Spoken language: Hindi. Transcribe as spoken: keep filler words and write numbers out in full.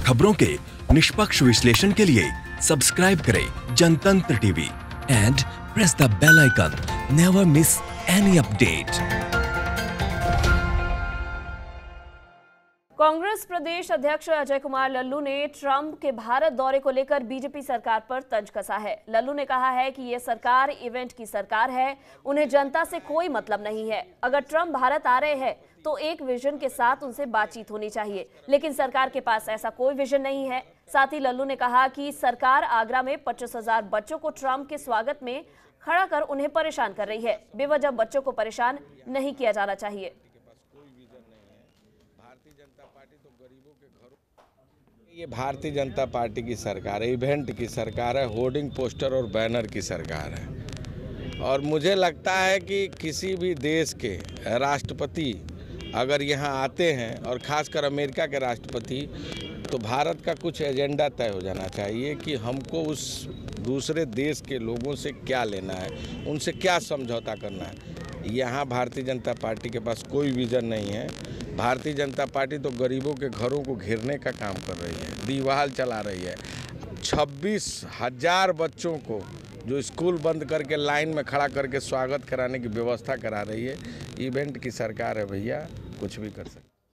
खबरों के निष्पक्ष विश्लेषण के लिए सब्सक्राइब करें Jantantra TV and press the bell icon. Never miss any update. Congress प्रदेश अध्यक्ष अजय कुमार लल्लू ने ट्रंप के भारत दौरे को लेकर बीजेपी सरकार पर तंज कसा है। लल्लू ने कहा है कि ये सरकार इवेंट की सरकार है, उन्हें जनता से कोई मतलब नहीं है। अगर ट्रंप भारत आ रहे हैं तो एक विजन के साथ उनसे बातचीत होनी चाहिए, लेकिन सरकार के पास ऐसा कोई विजन नहीं है। साथ ही लल्लू ने कहा कि सरकार आगरा में पच्चीस हजार बच्चों को ट्रंप के स्वागत में खड़ा कर उन्हें परेशान कर रही है। बेवजह बच्चों को परेशान नहीं किया जाना चाहिए। ये भारतीय जनता पार्टी की सरकार है, इवेंट की सरकार है, होर्डिंग पोस्टर और बैनर की सरकार है। और मुझे लगता है कि किसी भी देश के राष्ट्रपति अगर यहाँ आते हैं और खासकर अमेरिका के राष्ट्रपति, तो भारत का कुछ एजेंडा तय हो जाना चाहिए कि हमको उस दूसरे देश के लोगों से क्या लेना है, उनसे क्या समझौता करना है। यहाँ भारतीय जनता पार्टी के पास कोई विजन नहीं है। भारतीय जनता पार्टी तो गरीबों के घरों को घेरने का काम कर रही है, दीवार चला रही है। छब्बीस हजार बच्चों को जो स्कूल बंद करके लाइन में खड़ा करके स्वागत कराने की व्यवस्था करा रही है। इवेंट की सरकार है भैया, कुछ भी कर सकते।